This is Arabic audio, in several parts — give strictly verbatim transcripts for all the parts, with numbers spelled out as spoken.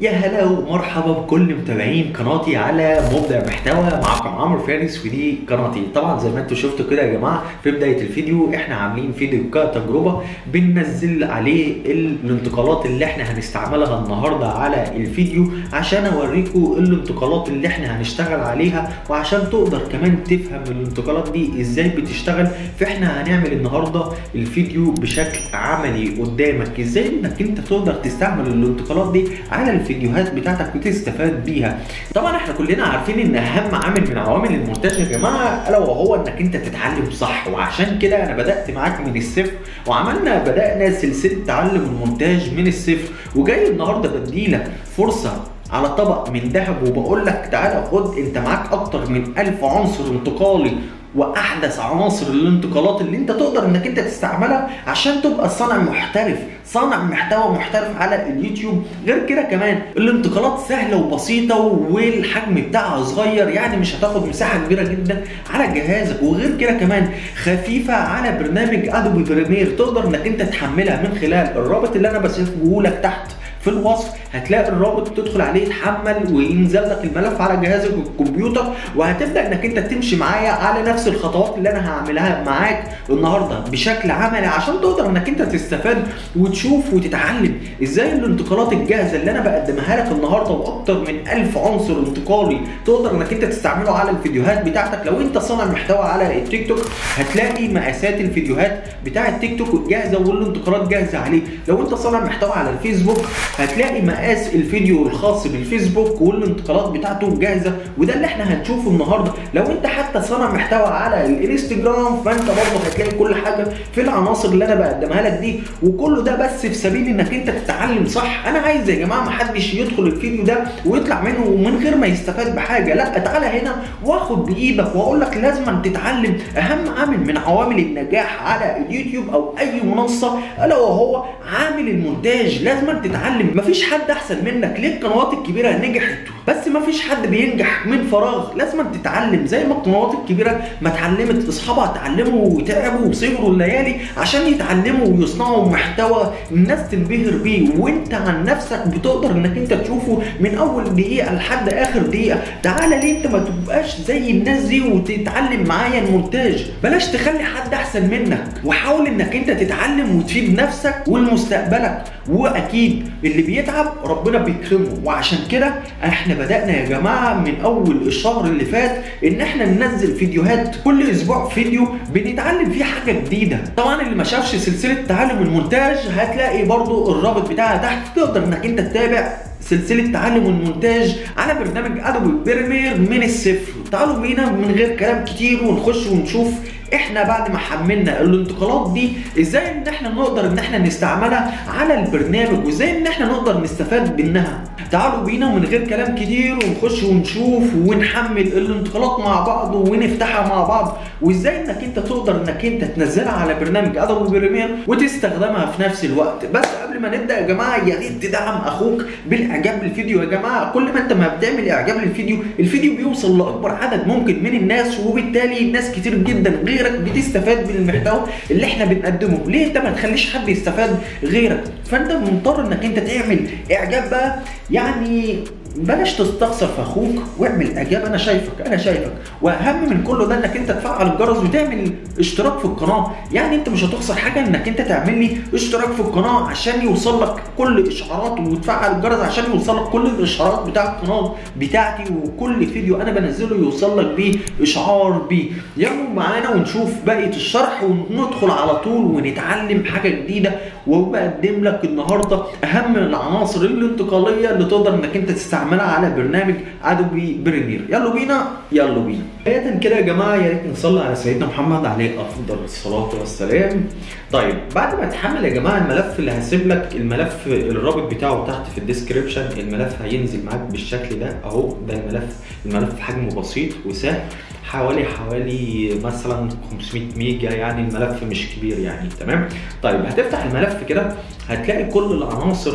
يا هلا ومرحبا بكل متابعين قناتي على مبدع محتوى. معكم عمرو فارس ودي قناتي. طبعا زي ما انتم شفتوا كده يا جماعه في بدايه الفيديو احنا عاملين فيديو كتجربه بننزل عليه الانتقالات اللي احنا هنستعملها النهارده على الفيديو عشان اوريكم الانتقالات اللي احنا هنشتغل عليها، وعشان تقدر كمان تفهم الانتقالات دي ازاي بتشتغل. فاحنا هنعمل النهارده الفيديو بشكل عملي قدامك ازاي انك انت تقدر تستعمل الانتقالات دي على الفيديوهات بتاعتك وتستفاد بيها. طبعا احنا كلنا عارفين ان اهم عامل من عوامل المونتاج يا جماعه الا وهو انك انت تتعلم صح، وعشان كده انا بدات معاك من الصفر وعملنا بدانا سلسله تعلم المونتاج من الصفر، وجاي النهارده بديلك فرصه على طبق من ذهب وبقول لك تعالى خد، انت معاك اكتر من ألف عنصر انتقالي واحدث عناصر الانتقالات اللي انت تقدر انك انت تستعملها عشان تبقى صانع محترف، صانع محتوى محترف على اليوتيوب. غير كده كمان الانتقالات سهله وبسيطه والحجم بتاعها صغير، يعني مش هتاخد مساحه كبيره جدا على جهازك. وغير كده كمان خفيفه على برنامج ادوبي بريمير، تقدر انك انت تحملها من خلال الرابط اللي انا بسيبه لك تحت في الوصف. هتلاقي الرابط تدخل عليه تحمل وينزل لك الملف على جهازك الكمبيوتر، وهتبدا انك انت تمشي معايا على نفس الخطوات اللي انا هعملها معاك النهارده بشكل عملي عشان تقدر انك انت تستفاد وتشوف وتتعلم ازاي الانتقالات الجاهزه اللي انا بقدمها لك النهارده، واكتر من ألف عنصر انتقالي تقدر انك انت تستعمله على الفيديوهات بتاعتك. لو انت صانع محتوى على التيك توك هتلاقي مقاسات الفيديوهات بتاع التيك توك جاهزه والانتقالات جاهزه عليه. لو انت صانع محتوى على الفيسبوك هتلاقي مقاس الفيديو الخاص بالفيسبوك والانتقالات بتاعته جاهزه، وده اللي احنا هنشوفه النهارده. لو انت حتى صانع محتوى على الانستجرام فانت برضه هتلاقي كل حاجه في العناصر اللي انا بقدمها لك دي، وكله ده بس في سبيل انك انت تتعلم صح. انا عايز يا جماعه محدش يدخل الفيديو ده ويطلع منه من غير ما يستفاد بحاجه، لا تعالى هنا واخد بايدك واقول لك لازم تتعلم اهم عامل من عوامل النجاح على اليوتيوب او اي منصه الا وهو عامل المونتاج. لازم تتعلم، مفيش حد احسن منك. ليه القنوات الكبيره نجحت بس مفيش حد بينجح من فراغ؟ لازم تتعلم زي ما القنوات الكبيره ما اتعلمت، اصحابها اتعلموا وتعبوا وصبروا الليالي عشان يتعلموا ويصنعوا محتوى الناس تنبهر بيه، وانت عن نفسك بتقدر انك انت تشوفه من اول دقيقه لحد اخر دقيقه. تعالى ليه انت ما تبقاش زي الناس دي وتتعلم معايا المونتاج؟ بلاش تخلي حد احسن منك، وحاول انك انت تتعلم وتفيد نفسك ولمستقبلك. واكيد اللي بيتعب ربنا بيكرمه، وعشان كده احنا بدأنا يا جماعه من اول الشهر اللي فات ان احنا ننزل فيديوهات كل اسبوع، فيديو بنتعلم فيه حاجه جديده. طبعا اللي ما شافش سلسله تعلم المونتاج هتلاقي برضو الرابط بتاعها تحت، تقدر انك انت تتابع سلسله تعلم المونتاج على برنامج ادوبي بريمير من الصفر. تعالوا بينا من غير كلام كتير ونخش ونشوف احنا بعد ما حملنا الانتقالات دي ازاي ان احنا نقدر ان احنا نستعملها على البرنامج، وازاي ان احنا نقدر نستفاد منها. تعالوا بينا من غير كلام كتير ونخش ونشوف ونحمل الانتقالات مع بعض ونفتحها مع بعض، وازاي انك انت تقدر انك انت تنزلها على برنامج ادوبي بريمير وتستخدمها في نفس الوقت. بس قبل ما نبدا يا جماعه يا ريت تدعم اخوك بالاعجاب بالفيديو يا جماعه. كل ما انت ما بتعمل اعجاب للفيديو الفيديو بيوصل لاكبر عدد ممكن من الناس، وبالتالي ناس كتير جدا غيرك بتستفاد من المحتوى اللي احنا بنقدمه. ليه انت ما تخليش حد يستفاد غيرك؟ فانت مضطر انك انت تعمل اعجاب بقى، يعني بلاش تستخسر في اخوك واعمل اعجاب. انا شايفك انا شايفك واهم من كله ده انك انت تفعل الجرس وتعمل اشتراك في القناه. يعني انت مش هتخسر حاجه انك انت تعمل لي اشتراك في القناه عشان يوصل لك كل الاشعارات، وتفعل الجرس عشان يوصل لك كل الاشعارات بتاع القناه بتاعتي، وكل فيديو انا بنزله يوصل لك بيه اشعار بيه. يلا معانا ونشوف بقيه الشرح وندخل على طول ونتعلم حاجه جديده، وبقدم لك النهارده اهم العناصر الانتقاليه اللي تقدر انك انت تستعملها عملها على برنامج ادوبي بريمير. يلا بينا يلا بينا. بداية كده يا جماعه يا ريت نصلي على سيدنا محمد عليه افضل الصلاه والسلام. طيب بعد ما تحمل يا جماعه الملف اللي هسيب لك الملف الرابط بتاعه تحت في الديسكربشن، الملف هينزل معاك بالشكل ده اهو. ده الملف، الملف حجمه بسيط وسهل، حوالي حوالي مثلا خمسمية ميجا، يعني الملف مش كبير يعني. تمام. طيب هتفتح الملف كده هتلاقي كل العناصر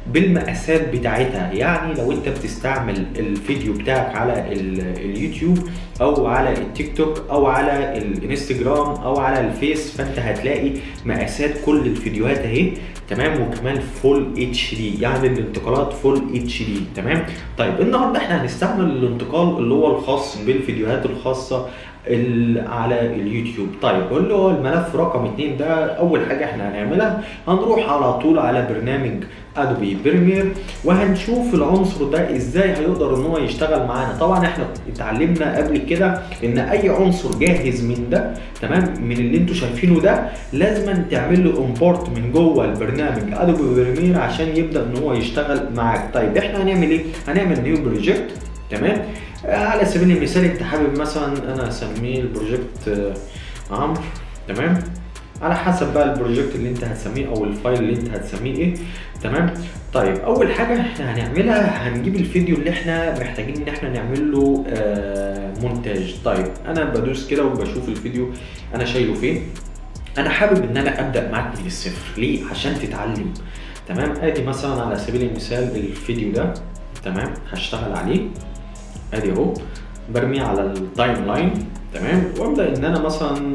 بالمقاسات بتاعتها. يعني لو انت بتستعمل الفيديو بتاعك على اليوتيوب او على التيك توك او على الانستجرام او على الفيس، فانت هتلاقي مقاسات كل الفيديوهات اهي، تمام، وكمان فول اتش دي، يعني الانتقالات فول اتش دي، تمام. طيب النهارده احنا هنستعمل الانتقال اللي هو الخاص بالفيديوهات الخاصه على اليوتيوب. طيب اللي هو الملف رقم اتنين ده، اول حاجه احنا هنعملها هنروح على طول على برنامج ادوبي بريمير، وهنشوف العنصر ده ازاي هيقدر ان هو يشتغل معانا. طبعا احنا اتعلمنا قبل كده ان اي عنصر جاهز من ده، تمام، من اللي انتوا شايفينه ده، لازم تعمل له امبورت من جوه البرنامج ادوبي بريمير عشان يبدا ان هو يشتغل معاك. طيب احنا هنعمل ايه؟ هنعمل نيو بروجكت، تمام. على سبيل المثال انت حابب مثلا انا اسميه البروجكت عمرو، تمام، على حسب بقى البروجكت اللي انت هتسميه او الفايل اللي انت هتسميه ايه، تمام. طيب اول حاجه احنا هنعملها هنجيب الفيديو اللي احنا محتاجين ان احنا نعمل له آه مونتاج. طيب انا بدوس كده وبشوف الفيديو انا شايله فين. انا حابب ان انا ابدا معاك من الصفر. ليه؟ عشان تتعلم، تمام. ادي مثلا على سبيل المثال الفيديو ده، تمام، هشتغل عليه ادي اهو، برميه على التايم لاين، تمام، وابدا ان انا مثلا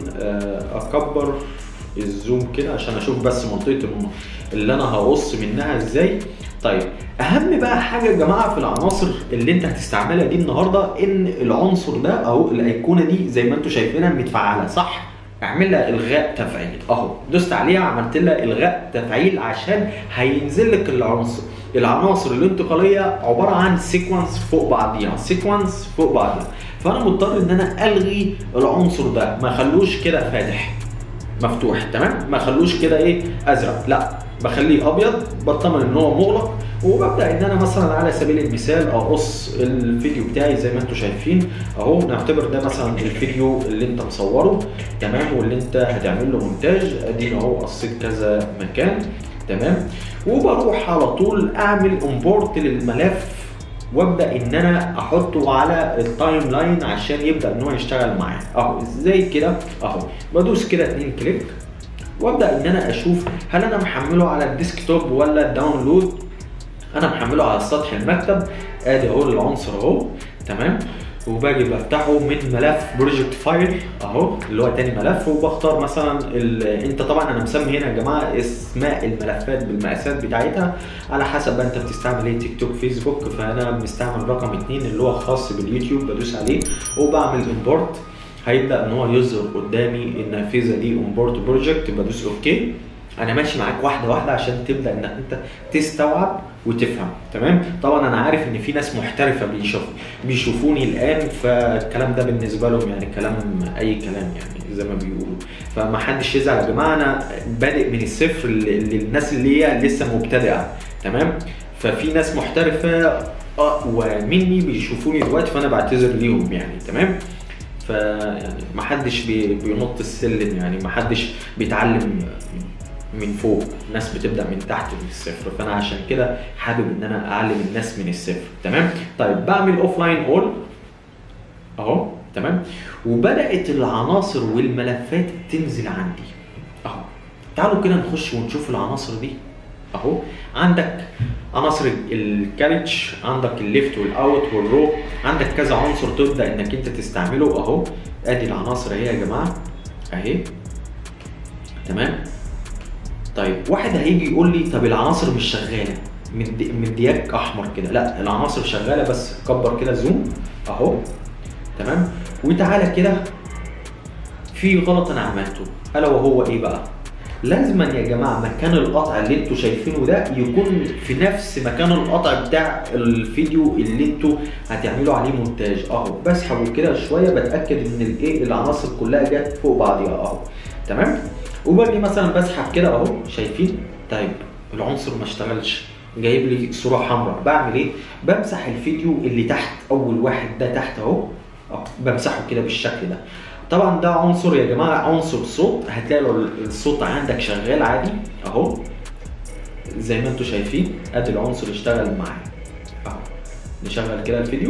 اكبر الزوم كده عشان اشوف بس منطقه اللي انا هقص منها ازاي. طيب اهم بقى حاجه يا جماعه في العناصر اللي انت هتستعملها دي النهارده، ان العنصر ده اهو الايقونه دي زي ما انتم شايفينها متفعله، صح؟ اعمل لها الغاء تفعيل اهو، دوست عليها عملت لها الغاء تفعيل عشان هينزل لك العنصر العناصر الانتقاليه عباره عن سيكونس فوق بعضيها، سيكونس فوق بعضيها. فانا مضطر ان انا الغي العنصر ده، ما اخلوش كده فاتح مفتوح، تمام، ما اخلوش كده ايه ازرق، لا بخليه ابيض، بطمن ان هو مغلق، وببدا ان انا مثلا على سبيل المثال اقص الفيديو بتاعي زي ما انتم شايفين اهو. نعتبر ده مثلا الفيديو اللي انت مصوره، تمام، واللي انت هتعمل له مونتاج. ادينا اهو قصيت كذا مكان، تمام، وبروح على طول اعمل امبورت للملف وابدا ان انا احطه على التايم لاين عشان يبدا ان هو يشتغل معايا اهو زي كده اهو. بدوس كده اتنين كليك وابدا ان انا اشوف هل انا محمله على الديسكتوب ولا الداونلود. انا محمله على سطح المكتب. ادي اهو العنصر اهو، تمام، وباجي بفتحه من ملف بروجكت فايل اهو اللي هو تاني ملف، وبختار مثلا انت طبعا انا مسمي هنا يا جماعه اسماء الملفات بالمقاسات بتاعتها على حسب انت بتستعمل ايه، تيك توك، فيسبوك. فانا بستعمل رقم اتنين اللي هو خاص باليوتيوب، بدوس عليه وبعمل امبورت. هيبدا ان هو يظهر قدامي النافذه دي امبورت بروجكت، بدوس اوكي. انا ماشي معاك واحده واحده عشان تبدا انك انت تستوعب وتفهم، تمام. طبعا انا عارف ان في ناس محترفه بيشوف بيشوفوني الان، فالكلام ده بالنسبه لهم يعني كلام اي كلام يعني زي ما بيقولوا، فما حدش يزعل يا جماعه. انا بادئ من الصفر للناس اللي هي لسه مبتدئه، تمام. ففي ناس محترفه ومني بيشوفوني دلوقتي، فانا بعتذر ليهم يعني، تمام. فيعني ما حدش بينط السلم، يعني ما حدش بيتعلم من فوق، الناس بتبدا من تحت من الصفر. فانا عشان كده حابب ان انا اعلم الناس من الصفر، تمام. طيب بعمل اوف لاين اول اهو، تمام، وبدات العناصر والملفات تنزل عندي اهو. تعالوا كده نخش ونشوف العناصر دي اهو. عندك عناصر الكاريتش، عندك الليفت والاوت والرو، عندك كذا عنصر تبدا انك انت تستعمله اهو. ادي العناصر اهي يا جماعه اهي، تمام. طيب واحد هيجي يقول لي طب العناصر مش شغاله، مدياك احمر كده. لا، العناصر شغاله، بس كبر كده زوم اهو، تمام. وتعالى كده في غلط انا عملته، الا وهو ايه بقى؟ لازما يا جماعه مكان القطع اللي انتوا شايفينه ده يكون في نفس مكان القطع بتاع الفيديو اللي انتوا هتعملوا عليه مونتاج اهو. بسحبه كده شويه، بتاكد ان الايه العناصر كلها جت فوق بعضيها اهو، تمام. وباجي مثلا بسحب كده اهو، شايفين؟ طيب العنصر ما اشتغلش، جايب لي صوره حمراء. بعمل ايه؟ بمسح الفيديو اللي تحت، اول واحد ده تحت اهو اهو، بمسحه كده بالشكل ده. طبعا ده عنصر يا جماعه عنصر صوت، هتلاقي الصوت عندك شغال عادي اهو زي ما انتم شايفين. ادي العنصر اشتغل معايا اهو. نشغل كده الفيديو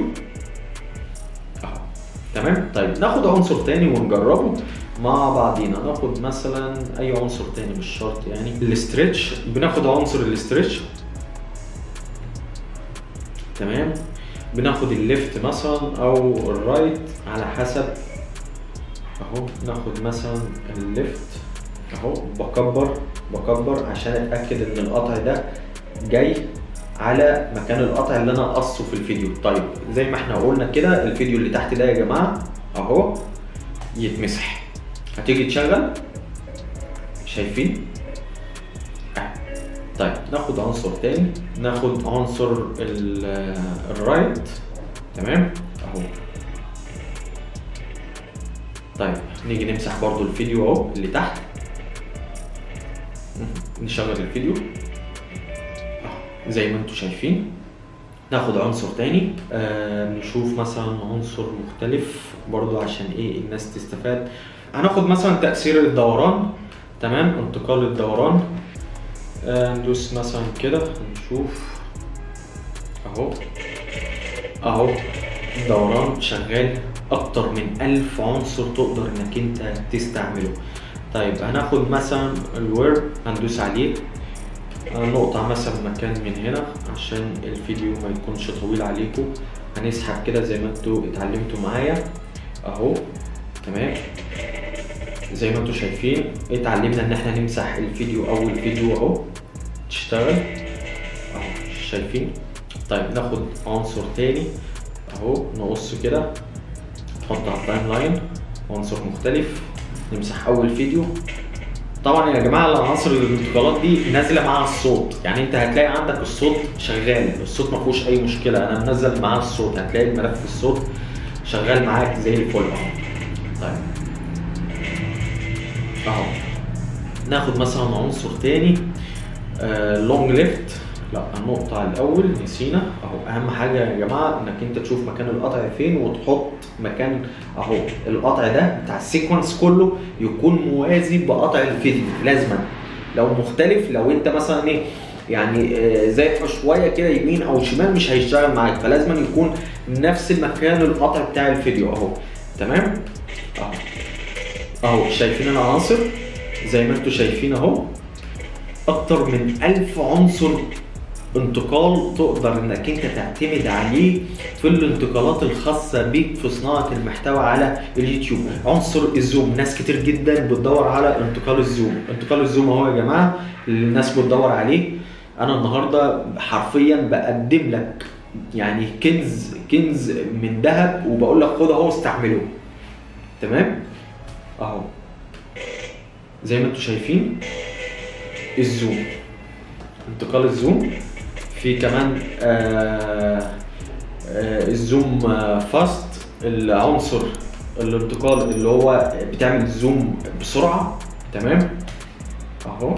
اهو، تمام. طيب ناخد عنصر تاني ونجربه مع بعضينا. ناخد مثلا اي عنصر تاني مش شرط يعني الاسترتش. بناخد عنصر الاسترتش تمام. بناخد الليفت مثلا او الرايت على حسب اهو. ناخد مثلا الليفت اهو، بكبر بكبر عشان اتاكد ان القطع ده جاي على مكان القطع اللي انا قصه في الفيديو. طيب زي ما احنا قلنا كده الفيديو اللي تحت ده يا جماعه اهو يتمسح. هتيجي تشغل، شايفين؟ طيب ناخد عنصر تاني، ناخد عنصر الرايت تمام اهو. طيب نيجي نمسح برضو الفيديو اهو اللي تحت، نشغل الفيديو اهو زي ما انتم شايفين. ناخد عنصر تاني آه نشوف مثلا عنصر مختلف برضو عشان ايه الناس تستفاد. هناخد مثلا تأثير الدوران تمام، انتقال الدوران. آه ندوس مثلا كده هنشوف اهو اهو الدوران شغال. اكتر من ألف عنصر تقدر انك انت تستعمله. طيب هناخد مثلا الويرب هندوس عليه، نقطع مثلا مكان من هنا عشان الفيديو ما يكونش طويل عليكم. هنسحب كده زي ما انتوا اتعلمتوا معايا اهو تمام. زي ما انتوا شايفين اتعلمنا ان احنا نمسح الفيديو اول فيديو اهو تشتغل اهو شايفين. طيب ناخد عنصر تاني اهو نقص كده، نحط على التايم لاين عنصر مختلف، نمسح اول فيديو. طبعا يا جماعه العناصر الانتقالات دي نازله مع الصوت، يعني انت هتلاقي عندك الصوت شغال، الصوت ما فيهوش اي مشكله، انا منزل معاه الصوت، هتلاقي الملف الصوت شغال معاك زي الفل اهو. طيب اهو ناخد مثلا عنصر تاني لونج آه ليفت، لا هنقطع الاول نسينا اهو. اهم حاجه يا جماعه انك انت تشوف مكان القطع فين وتحط مكان اهو القطع ده بتاع السيكونس كله يكون موازي بقطع الفيديو لازما. لو مختلف، لو انت مثلا ايه يعني آه زي شويه كده يمين او شمال مش هيشتغل معاك، فلازما يكون نفس المكان القطع بتاع الفيديو اهو تمام اهو اهو. شايفين العناصر زي ما انتوا شايفين اهو، اكتر من ألف عنصر انتقال تقدر انك انت تعتمد عليه في الانتقالات الخاصه بيك في صناعه المحتوى على اليوتيوب. عنصر الزوم، ناس كتير جدا بتدور على انتقال الزوم. انتقال الزوم اهو يا جماعه اللي الناس بتدور عليه. انا النهارده حرفيا بقدم لك يعني كنز كنز من ذهب، وبقول لك خد اهو استعمله تمام اهو. زي ما انتم شايفين الزوم، انتقال الزوم. في كمان آه آه الزوم آه فاست، العنصر الانتقال اللي هو بتعمل زوم بسرعه تمام اهو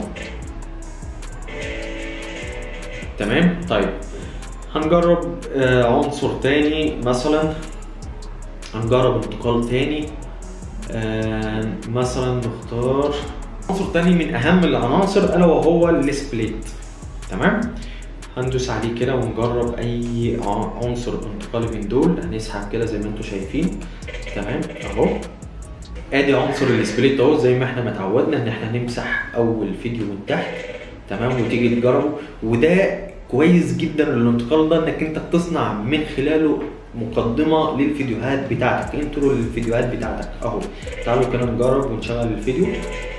تمام. طيب هنجرب آه عنصر تاني مثلا، هنجرب انتقال تاني آه مثلا نختار عنصر تاني من اهم العناصر الا وهو السبليت تمام. هندوس عليه كده ونجرب اي عنصر انتقالي من دول. هنسحب كده زي ما انتم شايفين تمام اهو. ادي عنصر السبليت اهو زي ما احنا ما اتعودنا ان احنا نمسح اول فيديو من تحت تمام وتيجي تجربه. وده كويس جدا الانتقال ده انك انت بتصنع من خلاله مقدمه للفيديوهات بتاعتك، انترو للفيديوهات بتاعتك اهو. تعالوا كده نجرب ونشغل الفيديو.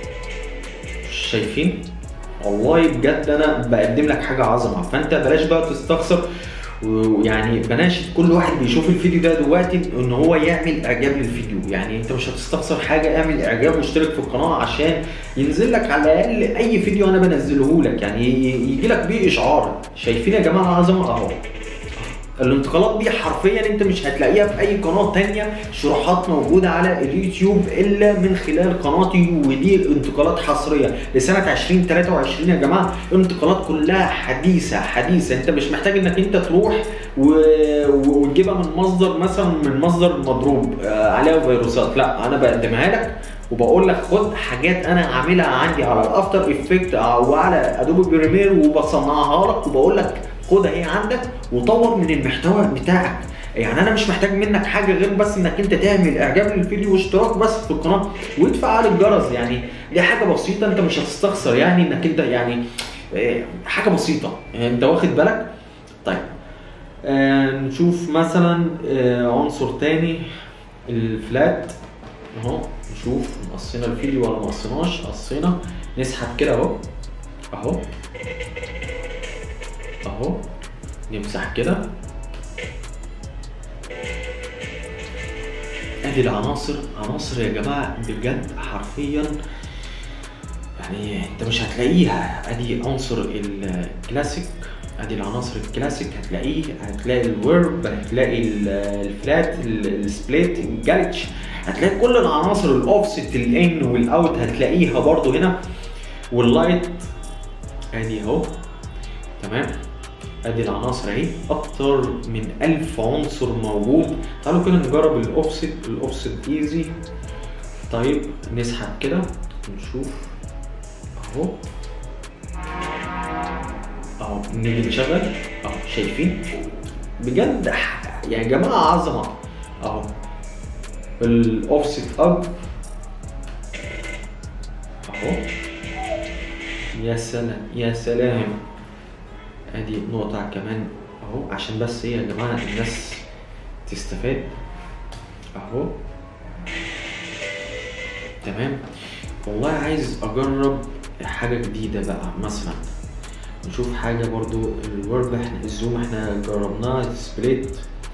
شايفين والله بجد انا بقدم لك حاجه عظمه. فانت بلاش بقى تستخسر، ويعني بناشد كل واحد بيشوف الفيديو ده دلوقتي ان هو يعمل اعجاب للفيديو. يعني انت مش هتستخسر حاجه، اعمل اعجاب واشترك في القناه عشان ينزل لك على الاقل اي فيديو انا بنزله لك، يعني يجي لك بيه اشعار. شايفين يا جماعه العظمه اهو. الانتقالات دي حرفيا انت مش هتلاقيها في اي قناه تانية شروحات موجوده على اليوتيوب الا من خلال قناتي، ودي انتقالات حصريه لسنه عشرين تلاتة وعشرين يا جماعه. الانتقالات كلها حديثه حديثه، انت مش محتاج انك انت تروح وتجيبها من مصدر مثلا من مصدر مضروب عليها فيروسات، لا انا بقدمها لك وبقول لك خد حاجات انا عاملها عندي على الافتر افكت او على ادوبي بريمير وبصنعها لك وبقول لك خدها هي عندك وطور من المحتوى بتاعك. يعني انا مش محتاج منك حاجه غير بس انك انت تعمل اعجاب للفيديو واشتراك بس في القناه وتفعل الجرس. يعني دي حاجه بسيطه انت مش هتستخسر، يعني انك انت يعني حاجه بسيطه يعني انت واخد بالك. طيب آه نشوف مثلا آه عنصر تاني الفلات اهو، نشوف قصينا الفيديو ولا ما قصيناش. قصينا، نسحب كده اهو اهو اهو، نمسح كده. ادي العناصر، عناصر يا جماعه بجد حرفيا يعني انت مش هتلاقيها. ادي عنصر الكلاسيك، ادي العناصر الكلاسيك هتلاقيه، هتلاقي الورب، هتلاقي الفلات، السبليت، الجالتش، هتلاقي كل العناصر، الاوفست، الان والاوت هتلاقيها برضو هنا، واللايت ادي اهو. تمام، ادي العناصر اهي، اكتر من ألف عنصر موجود. تعالوا كده نجرب الاوفست. الاوفست ايزي. طيب نسحب كده نشوف اهو اهو، نيجي نشغل اهو، شايفين بجد يا جماعه عظمه اهو. الاوفست اب اهو، يا سلام يا سلام. ادي نقطة كمان اهو، عشان بس ايه يا جماعة الناس تستفاد اهو. تمام، والله عايز اجرب حاجة جديدة بقى. مثلا نشوف حاجة برضو الورب، احنا الزوم احنا جربناه، سبليت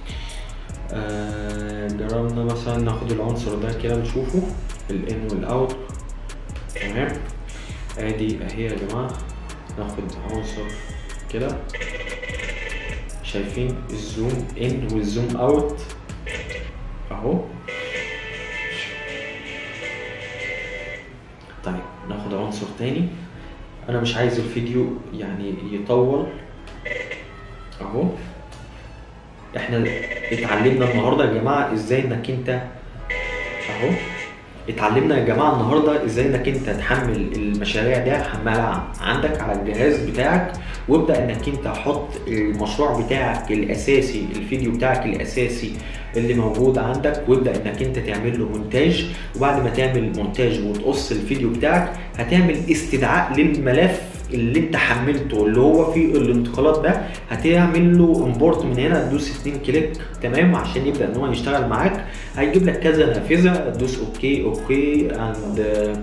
آه جربنا مثلا ناخد العنصر ده كده نشوفه الان والاوت. تمام، ادي اهي يا جماعة، ناخد عنصر كده، شايفين الزوم ان والزوم اوت اهو. طيب ناخد عنصر تاني، انا مش عايز الفيديو يعني يطول اهو. احنا اتعلمنا النهارده يا جماعه ازاي انك انت اهو، اتعلمنا يا جماعه النهارده ازاي انك انت تحمل المشاريع دي، حملها عندك على الجهاز بتاعك، وابدا انك انت حط المشروع بتاعك الاساسي، الفيديو بتاعك الاساسي اللي موجود عندك، وابدا انك انت تعمل له مونتاج. وبعد ما تعمل مونتاج وتقص الفيديو بتاعك، هتعمل استدعاء للملف اللي انت حملته اللي هو فيه الانتقالات ده، هتعمل له امبورت من هنا، تدوس اتنين كليك تمام عشان يبدا ان هو يشتغل معاك. هيجيب لك كذا نافذه، تدوس اوكي اوكي اند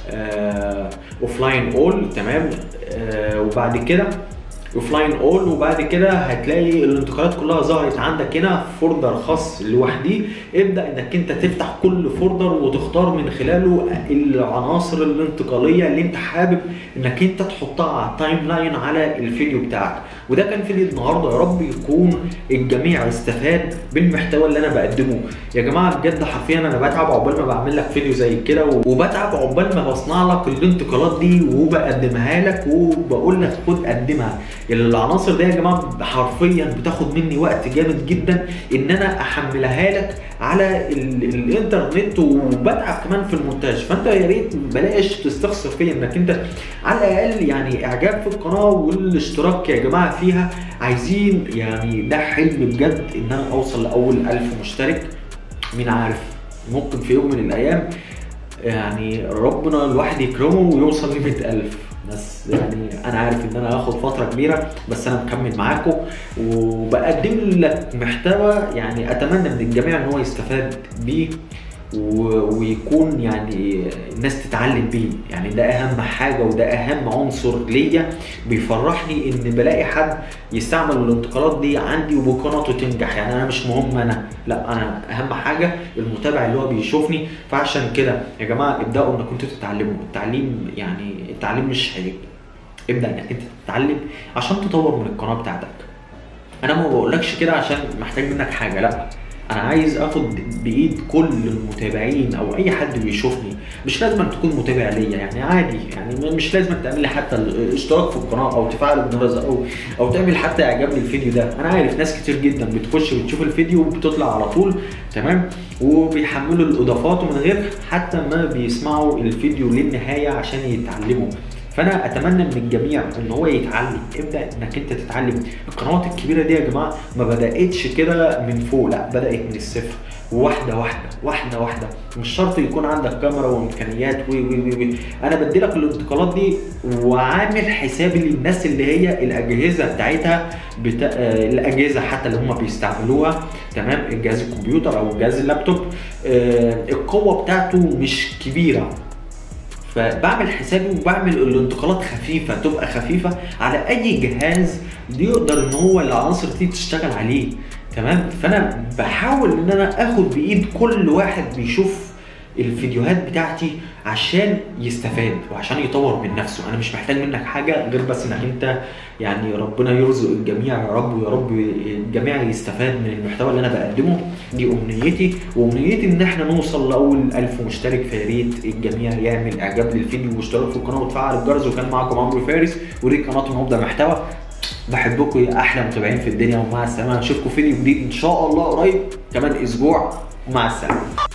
اوف لاين اول. تمام، آه وبعد كده اوف لاين اول، وبعد كده هتلاقي الانتقالات كلها ظهرت عندك هنا في فولدر خاص لوحديه. ابدا انك انت تفتح كل فولدر وتختار من خلاله العناصر الانتقاليه اللي انت حابب انك انت تحطها على التايم لاين على الفيديو بتاعك. وده كان فيديو النهارده، يا رب يكون الجميع استفاد بالمحتوى اللي انا بقدمه. يا جماعه بجد حرفيا انا بتعب عقبال ما بعمل لك فيديو زي كده، وبتعب عقبال ما بصنع لك الانتقالات دي وبقدمها لك وبقول لك خد قدمها. العناصر دي يا جماعه حرفيا بتاخد مني وقت جامد جدا ان انا احملها لك على الانترنت، وبتعب كمان في المونتاج. فانت يا ريت بلاش تستخسر فيا انك انت على الاقل يعني اعجاب في القناه والاشتراك يا جماعه فيها. عايزين يعني ده حلم بجد ان انا اوصل لاول ألف مشترك. مين عارف ممكن في يوم من الايام يعني ربنا الواحد يكرمه ويوصل ل مئة ألف. بس يعني انا عارف ان انا هاخد فتره كبيره، بس انا مكمل معاكم وبقدم لك محتوى يعني اتمنى من الجميع ان هو يستفاد بيه ويكون يعني الناس تتعلم بيه. يعني ده اهم حاجه وده اهم عنصر ليا، بيفرحني ان بلاقي حد يستعمل الانتقالات دي عندي وبقناته تنجح. يعني انا مش مهم انا، لا انا اهم حاجه المتابع اللي هو بيشوفني. فعشان كده يا جماعه ابداوا انكم انتوا تتعلموا. التعليم يعني التعليم مش عيب، ابدا انك انت تتعلم عشان تطور من القناه بتاعتك. انا ما بقولكش كده عشان محتاج منك حاجه، لا انا عايز اخد بايد كل المتابعين او اي حد بيشوفني. مش لازم تكون متابع ليا، يعني عادي، يعني مش لازم تعمل لي حتى الاشتراك في القناه او تفعل الجرس او او تعمل حتى اعجاب للفيديو ده. انا عارف ناس كتير جدا بتخش بتشوف الفيديو وبتطلع على طول تمام، وبيحملوا الاضافات ومن غير حتى ما بيسمعوا الفيديو للنهايه عشان يتعلموا. فانا اتمنى من الجميع ان هو يتعلم، ابدا انك انت تتعلم. القنوات الكبيره دي يا جماعه ما بداتش كده من فوق، لا بدات من الصفر، واحده واحده واحده واحده. مش شرط يكون عندك كاميرا وامكانيات و و و انا بدي لك الانتقالات دي وعامل حسابي للناس اللي هي الاجهزه بتاعتها بتا... آه الاجهزه حتى اللي هم بيستعملوها، تمام، الجهاز الكمبيوتر او جهاز اللابتوب آه القوه بتاعته مش كبيره، فبعمل حسابي وبعمل الانتقالات خفيفه، تبقى خفيفه على اي جهاز يقدر ان هو العناصر دي تشتغل عليه، تمام. فانا بحاول ان انا اخد بايد كل واحد بيشوف الفيديوهات بتاعتي عشان يستفاد وعشان يطور من نفسه. انا مش محتاج منك حاجه غير بس انك انت يعني ربنا يرزق الجميع يا رب، ويا رب الجميع يستفاد من المحتوى اللي انا بقدمه. دي امنيتي، وامنيتي ان احنا نوصل لاول ألف مشترك، فيا ريت الجميع يعمل اعجاب للفيديو واشتراك في القناه وتفعل الجرس. وكان معاكم عمرو فارس ودي قناه مبدع محتوى. بحبكم يا احلى متابعين في الدنيا، ومع السلامه. نشوفكم فيديو جديد ان شاء الله قريب كمان اسبوع، ومع السلامه.